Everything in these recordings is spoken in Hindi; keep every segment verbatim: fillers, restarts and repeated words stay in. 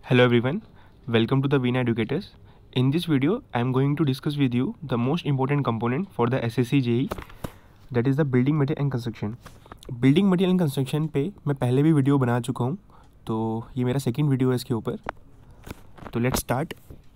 Hello everyone, welcome to the Veena Educators. In this video, I am going to discuss with you the most important component for the S S C J E E, that is the building material and construction. Building material and construction पे मैं पहले भी वीडियो बना चुका हूँ, तो ये मेरा सेकंड वीडियो है इसके ऊपर. तो लेट्स स्टार्ट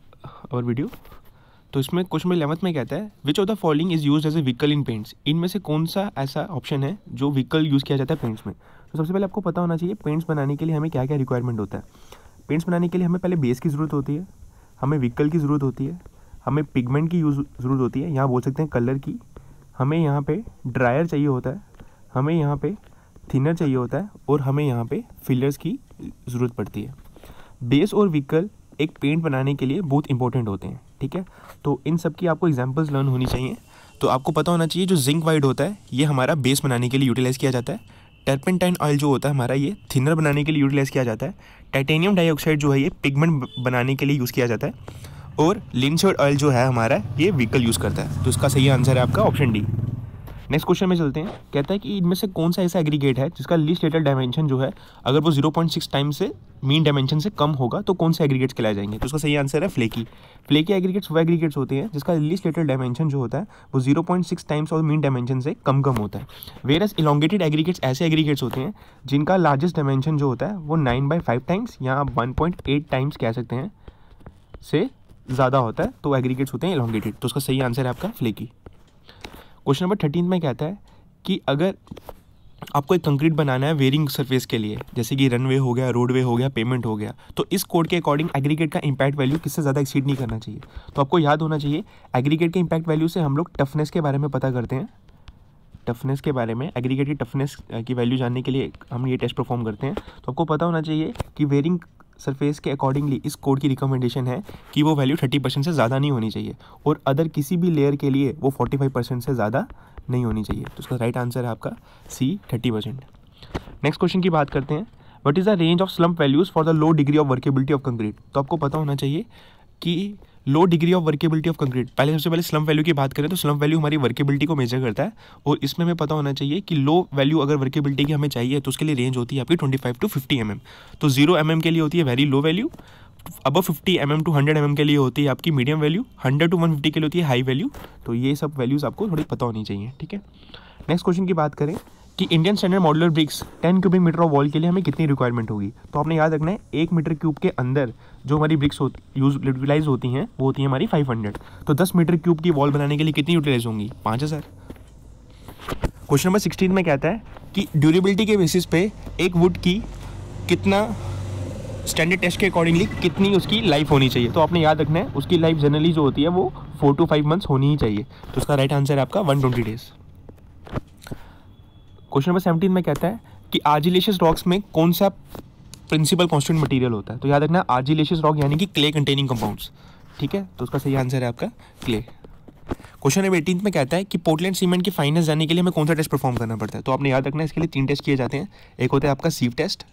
और वीडियो. तो इसमें क्वेश्चन इलेवंथ में कहता है which of the following is use as a vehicle in paints. इनमें से कौन सा ऐसा ऑप्शन है जो व्हीकल यूज़ किया जाता है पेंट्स में. तो सबसे पहले आपको पता होना चाहिए पेंट्स बनाने के लिए हमें क्या क्या रिक्वायरमेंट होता है. पेंट्स बनाने के लिए हमें पहले बेस की ज़रूरत होती है, हमें व्हीकल की ज़रूरत होती है, हमें पिगमेंट की यूज ज़रूरत होती है, यहाँ बोल सकते हैं कलर की, हमें यहाँ पे ड्रायर चाहिए होता है, हमें यहाँ पे थिनर चाहिए होता है और हमें यहाँ पे फिलर्स की ज़रूरत पड़ती है. बेस और व्हीकल एक पेंट बनाने के लिए बहुत इंपॉर्टेंट होते हैं. ठीक है, तो इन सब की आपको एग्जांपल्स लर्न होनी चाहिए. तो आपको पता होना चाहिए जो जिंक वाइड होता है ये हमारा बेस बनाने के लिए यूटिलाइज़ किया जाता है. टर्पेंटाइन ऑयल जो होता है हमारा ये थिनर बनाने के लिए यूटिलाइज़ किया जाता है. टाइटेनियम डाइऑक्साइड जो है ये पिगमेंट बनाने के लिए यूज़ किया जाता है. और लिंसर्ड ऑयल जो है हमारा ये व्हीकल यूज़ करता है. तो इसका सही आंसर है आपका ऑप्शन डी. नेक्स्ट क्वेश्चन में चलते हैं. कहता है कि इनमें से कौन सा ऐसा एग्रीगेट है जिसका लीस्ट लेटरल डायमेंशन जो है अगर वो ज़ीरो पॉइंट सिक्स टाइम से मीन डायमेंशन से कम होगा तो कौन से एग्रीगेट्स कहलाए जाएंगे. तो उसका सही आंसर है फ्लेकी. फ्लेकी एग्रीगेट्स वो एग्रीगेट्स होते हैं जिसका लीस्ट लेटरल डायमेंशन जो होता है वो ज़ीरो पॉइंट सिक्स टाइम्स और मीन डायमेंशन से कम कम होता है. वेरस इलोंगेटेड एग्रीगेट्स ऐसे एग्रीगेट्स होते हैं जिनका लार्जेस्ट डायमेंशन जो होता है वो नाइन बाई फाइव टाइम्स या वन पॉइंट एट टाइम्स कह सकते हैं से ज़्यादा होता है. तो एग्रीगेट्स होते हैं इलोंगेटेड. तो उसका सही आंसर है आपका फ्लेकी. क्वेश्चन नंबर थर्टीन में कहता है कि अगर आपको एक कंक्रीट बनाना है वेरिंग सरफेस के लिए, जैसे कि रनवे हो गया, रोडवे हो गया, पेमेंट हो गया, तो इस कोड के अकॉर्डिंग एग्रीगेट का इम्पैक्ट वैल्यू किससे ज़्यादा एक्सीड नहीं करना चाहिए. तो आपको याद होना चाहिए एग्रीगेट के इम्पैक्ट वैल्यू से हम लोग टफनेस के बारे में पता करते हैं. टफनेस के बारे में एग्रीगेट की टफनेस की वैल्यू जानने के लिए हम ये टेस्ट परफॉर्म करते हैं. तो आपको पता होना चाहिए कि वेरिंग सरफेस के अकॉर्डिंगली इस कोड की रिकमेंडेशन है कि वो वैल्यू थर्टी परसेंट से ज़्यादा नहीं होनी चाहिए और अदर किसी भी लेयर के लिए वो फोर्टी फाइव परसेंट से ज़्यादा नहीं होनी चाहिए. तो उसका राइट आंसर है आपका C thirty percent. Next question की बात करते हैं. What is the range of slump values for the low degree of workability of concrete. तो आपको पता होना चाहिए कि low degree of workability of concrete, पहले सबसे पहले स्लम्प वैल्यू की बात करें तो स्लम्प वैल्यू हमारी वर्केबिलिटी को मेजर करता है और इसमें हमें पता होना चाहिए कि लो वैल्यू अगर वर्केबिलिटी की हमें चाहिए तो उसके लिए रेंज होती है आपकी twenty five to fifty M M. तो जीरो एम एम के लिए होती है वेरी लो वैल्यू, अब fifty M M to hundred M M के लिए होती है आपकी medium value, hundred to one fifty के लिए होती है हाई वैल्यू. तो ये सब वैल्यूज़ आपको थोड़ी पता होनी चाहिए. ठीक है, नेक्स्ट क्वेश्चन की बात करें कि Indian standard modular bricks ten cubic metre of wall के लिए हमें कितनी रिक्वायरमेंट होगी. तो आपने याद रखना है एक मीटर क्यूब के अंदर जो हमारी ब्रिक्स यूज यूटिलाइज होती हैं वो होती है हमारी फाइव हंड्रेड. तो दस मीटर क्यूब की वॉल बनाने के लिए कितनी यूटिलाइज होंगी, पाँच हज़ार. क्वेश्चन नंबर सिक्सटीन में कहता है कि ड्यूरेबिलिटी के बेसिस पे एक वुड की कितना स्टैंडर्ड टेस्ट के अकॉर्डिंगली कितनी उसकी लाइफ होनी चाहिए. तो आपने याद रखना है उसकी लाइफ जनरली जो होती है वो फोर टू फाइव मंथ्स होनी ही चाहिए. तो उसका राइट आंसर है आपका one twenty days. Question number seventeen में कहता है कि आर्जिलेशियस रॉक्स में कौन सा प्रिंसिपल कॉन्स्टिट्यूएंट मटेरियल होता है. तो याद रखना आर्जिलेशियस रॉक यानी कि क्ले कंटेनिंग कंपाउंड्स. ठीक है, तो उसका सही आंसर है आपका क्ले. क्वेश्चन नंबर एटीन में कहता है कि पोर्टलैंड सीमेंट की फाइनेंस जानने के लिए हमें कौन सा टेस्ट परफॉर्म करना पड़ता है. तो आपने याद रखना है इसके लिए तीन टेस्ट किए जाते हैं. एक होता है आपका सीव टेस्ट,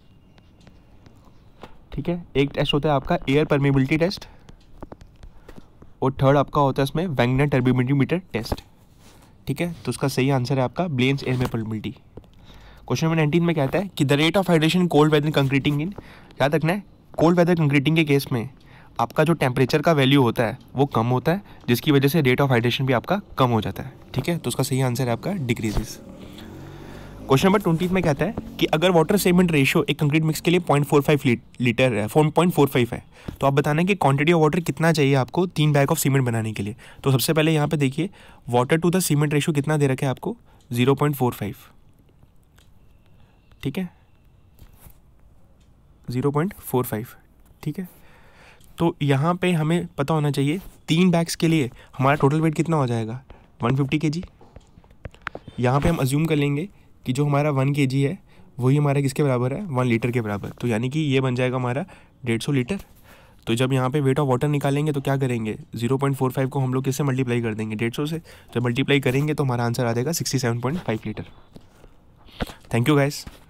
ठीक है, एक टेस्ट होता है आपका एयर परमेबिलिटी टेस्ट और थर्ड आपका होता है इसमें वैगनर टर्बियोमीटर टेस्ट. ठीक है, तो उसका सही आंसर है आपका ब्लेंस एयर में परमेबिलिटी. क्वेश्चन नंबर नाइनटीन में कहता है कि the rate of hydration cold weather concreting in. याद रखना है कोल्ड वेदर कंक्रीटिंग के केस में आपका जो टेम्परेचर का वैल्यू होता है वो कम होता है जिसकी वजह से रेट ऑफ हाइड्रेशन भी आपका कम हो जाता है. ठीक है, तो उसका सही आंसर है आपका डिक्रीजेस. क्वेश्चन नंबर ट्वेंटी में कहता है कि अगर वाटर सीमेंट रेशियो एक कंक्रीट मिक्स के लिए पॉइंट फोर फाइव लीटर है, फोर पॉइंट फोर फाइव है, तो आप बताना कि क्वांटिटी ऑफ वाटर कितना चाहिए आपको तीन बैग ऑफ सीमेंट बनाने के लिए. तो सबसे पहले यहाँ पे देखिए water to the cement ratio कितना दे रखा है आपको, ज़ीरो पॉइंट फोर फाइव. ठीक है, ज़ीरो पॉइंट फोर फाइव. ठीक है, तो यहाँ पे हमें पता होना चाहिए तीन बैग्स के लिए हमारा टोटल वेट कितना हो जाएगा, वन फिफ्टी के जी. यहाँ पे हम अज्यूम कर लेंगे कि जो हमारा वन के जी है वही हमारा किसके बराबर है, वन लीटर के बराबर. तो यानी कि ये बन जाएगा हमारा डेढ़ सौ लीटर. तो जब यहाँ पे वेट ऑफ वाटर निकालेंगे तो क्या करेंगे, ज़ीरो पॉइंट फोर फाइव को हम लोग किससे मल्टीप्लाई कर देंगे, डेढ़ सौ से. जब मल्टीप्लाई करेंगे तो हमारा आंसर आ जाएगा sixty seven point five litre. Thank you guys.